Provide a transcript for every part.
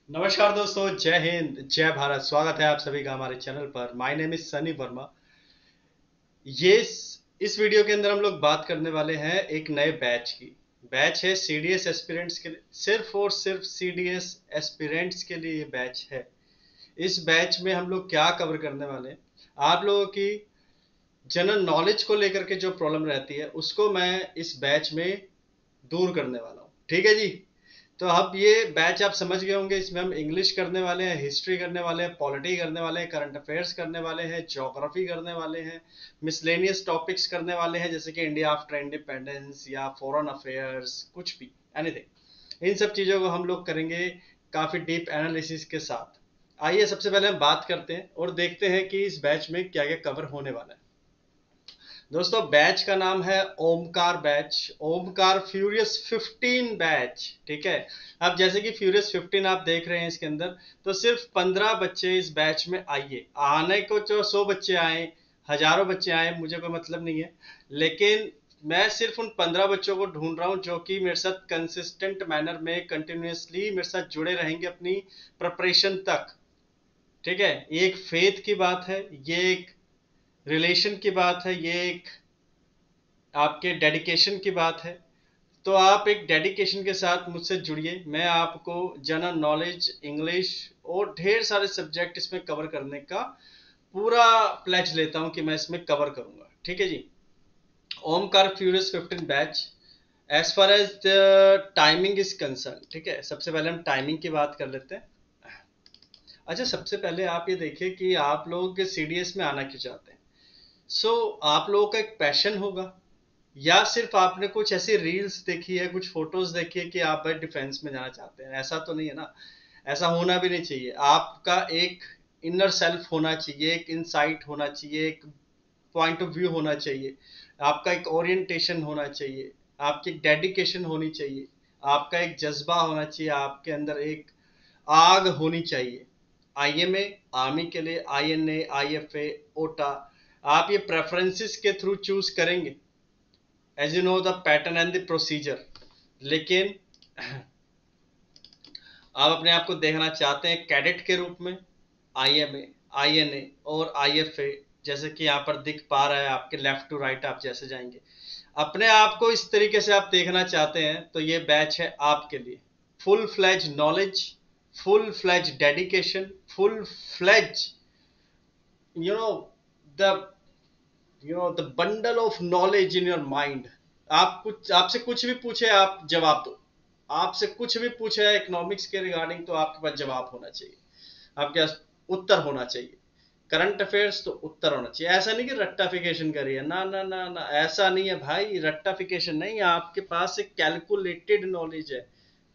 नमस्कार दोस्तों, जय हिंद, जय भारत। स्वागत है आप सभी का हमारे चैनल पर। My name is Sunny Verma. ये इस वीडियो के अंदर हम लोग बात करने वाले हैं एक नए बैच की। बैच है सीडीएस एस्पिरेंट्स के लिए, सिर्फ और सिर्फ सीडीएस एस्पिरेंट्स के लिए ये बैच है। इस बैच में हम लोग क्या कवर करने वाले हैं, आप लोगों की जनरल नॉलेज को लेकर के जो प्रॉब्लम रहती है उसको मैं इस बैच में दूर करने वाला हूँ। ठीक है जी। तो अब ये बैच आप समझ गए होंगे। इसमें हम इंग्लिश करने वाले हैं, हिस्ट्री करने वाले हैं, पॉलिटी करने वाले हैं, करंट अफेयर्स करने वाले हैं, ज्योग्राफी करने वाले हैं, मिसलेनियस टॉपिक्स करने वाले हैं, जैसे कि इंडिया आफ्टर इंडिपेंडेंस या फॉरेन अफेयर्स, कुछ भी, एनीथिंग। इन सब चीज़ों को हम लोग करेंगे काफ़ी डीप एनालिसिस के साथ। आइए सबसे पहले हम बात करते हैं और देखते हैं कि इस बैच में क्या क्या कवर होने वाला है। दोस्तों, बैच का नाम है Omkar batch, Omkar furious 15 batch. ठीक है। अब जैसे कि फ्यूरियस 15 आप देख रहे हैं इसके अंदर, तो सिर्फ 15 बच्चे इस बैच में आइए। आने को जो 100 बच्चे आए, हजारों बच्चे आए, मुझे कोई मतलब नहीं है, लेकिन मैं सिर्फ उन 15 बच्चों को ढूंढ रहा हूं जो कि मेरे साथ कंसिस्टेंट मैनर में कंटिन्यूसली मेरे साथ जुड़े रहेंगे अपनी प्रिपरेशन तक। ठीक है। ये एक फेथ की बात है, ये एक रिलेशन की बात है, ये एक आपके डेडिकेशन की बात है। तो आप एक डेडिकेशन के साथ मुझसे जुड़िए। मैं आपको जनरल नॉलेज, इंग्लिश और ढेर सारे सब्जेक्ट इसमें कवर करने का पूरा प्लेज लेता हूं कि मैं इसमें कवर करूंगा। ठीक है जी। Omkar furious 15 batch, as far as the timing is concern. ठीक है, सबसे पहले हम टाइमिंग की बात कर लेते हैं। अच्छा, सबसे पहले आप ये देखिए कि आप लोग सीडीएस में आना क्यों चाहते हैं। आप लोगों का एक पैशन होगा, या सिर्फ आपने कुछ ऐसी रील्स देखी है, कुछ फोटोज देखी है कि आप भाई डिफेंस में जाना चाहते हैं। ऐसा तो नहीं है ना। ऐसा होना भी नहीं चाहिए। आपका एक इनर सेल्फ होना चाहिए, एक इनसाइट होना चाहिए, एक पॉइंट ऑफ व्यू होना चाहिए, आपका एक ओरिएंटेशन होना चाहिए, आपकी एक डेडिकेशन होनी चाहिए, आपका एक जज्बा होना चाहिए, आपके अंदर एक आग होनी चाहिए। आईएमए, आर्मी के लिए आईएनए, आईएफए, ओटा, आप ये प्रेफरेंसेस के थ्रू चूज करेंगे, as you know the pattern and the procedure. लेकिन आप अपने आप को देखना चाहते हैं कैडेट के रूप में, आईएमए, आईएनए और आईएफए, जैसे कि यहाँ पर दिख पा रहा है आपके लेफ्ट टू राइट आप जैसे जाएंगे, अपने आप को इस तरीके से आप देखना चाहते हैं, तो ये बैच है आपके लिए। Full fledge knowledge, full fledge dedication, full fledge, you know the the bundle of knowledge in your mind. आप कुछ, आपसे कुछ भी पूछे आप जवाब दो। आपसे कुछ भी पूछे इकोनॉमिक्स के रिगार्डिंग, तो आपके पास जवाब होना चाहिए, आपके पास उत्तर होना चाहिए। करंट अफेयर्स तो उत्तर होना चाहिए। ऐसा नहीं कि रट्टाफिकेशन करिए, ना ना ना ना, ऐसा नहीं है भाई। रट्टाफिकेशन नहीं, आपके पास एक कैलकुलेटेड नॉलेज है।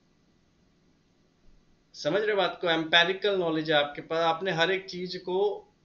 समझ रहे बात को? एम्पेरिकल नॉलेज है आपके पास। आपने हर एक चीज को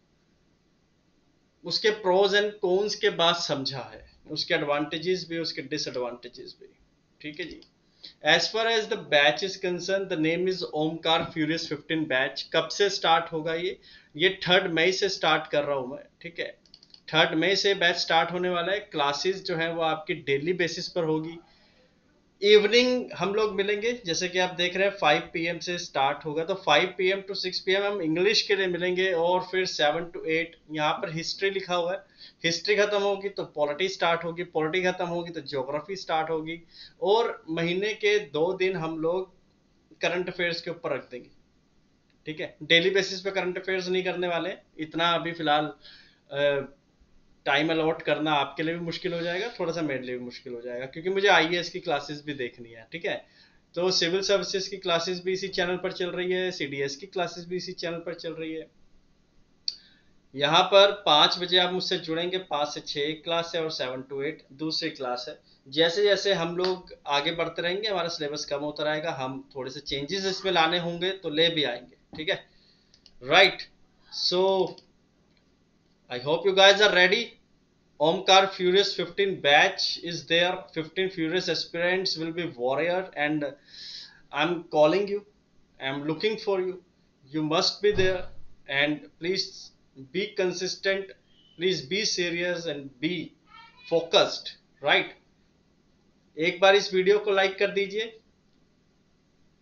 उसके प्रोज एंड कॉन्स के बाद समझा है, उसके एडवांटेजेस भी, उसके डिसएडवांटेजेस भी। ठीक है जी। As far as the batch is concern, the name is Omkar furious 15 batch. कब से स्टार्ट होगा ये 3 मई से स्टार्ट कर रहा हूं मैं। ठीक है, 3 मई से बैच स्टार्ट होने वाला है। क्लासेस जो है वो आपकी डेली बेसिस पर होगी। इवनिंग हम लोग मिलेंगे, जैसे कि आप देख रहे हैं 5 PM से स्टार्ट होगा, तो 5 PM to 6 PM हम इंग्लिश के लिए मिलेंगे, और फिर 7 to 8 यहाँ पर हिस्ट्री लिखा हुआ है। हिस्ट्री खत्म होगी तो पॉलिटी स्टार्ट होगी, पॉलिटी खत्म होगी तो ज्योग्राफी स्टार्ट होगी, और महीने के 2 दिन हम लोग करंट अफेयर्स के ऊपर रख देंगे। ठीक है, डेली बेसिस पे करंट अफेयर्स नहीं करने वाले, इतना अभी फिलहाल टाइम अलॉट करना आपके लिए भी मुश्किल हो जाएगा, थोड़ा सा मेरे लिए भी मुश्किल हो जाएगा, क्योंकि मुझे आईएएस की क्लासेस भी देखनी है। ठीक है, तो सिविल सर्विसेज की क्लासेस भी इसी चैनल पर चल रही है, सीडीएस की क्लासेस भी इसी चैनल पर चल रही है। यहाँ पर 5 बजे आप मुझसे जुड़ेंगे, 5 से 6 एक क्लास है, और 7 to 8 दूसरी क्लास है। जैसे जैसे हम लोग आगे बढ़ते रहेंगे, हमारा सिलेबस कम होता रहेगा, हम थोड़े से चेंजेस इसमें लाने होंगे तो ले भी आएंगे। ठीक है, right. So I hope you guys are ready. Omkar Furious 15 batch is there. 15 Furious aspirants will be warrior, and I'm calling you. I'm looking for you. You must be there, and please be consistent. Please be serious and be focused. Right? एक बार इस video को like कर दीजिए,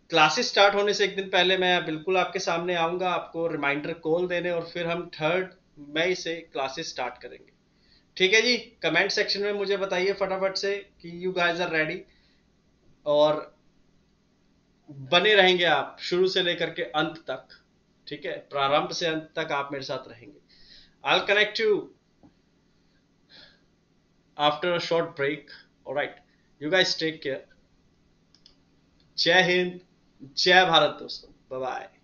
classes start होने से एक दिन पहले मैं बिल्कुल आपके सामने आऊंगा, आपको रिमाइंडर कॉल देने, और फिर हम 3 मई से क्लासेस स्टार्ट करेंगे। ठीक है जी, कमेंट सेक्शन में मुझे बताइए फटाफट से कि यू गाइस आर रेडी, और बने रहेंगे आप शुरू से लेकर के अंत तक। ठीक है, प्रारंभ से अंत तक आप मेरे साथ रहेंगे। I connect you after a short break. Alright, you guys take care. जय हिंद, जय भारत दोस्तों, बाय बाय।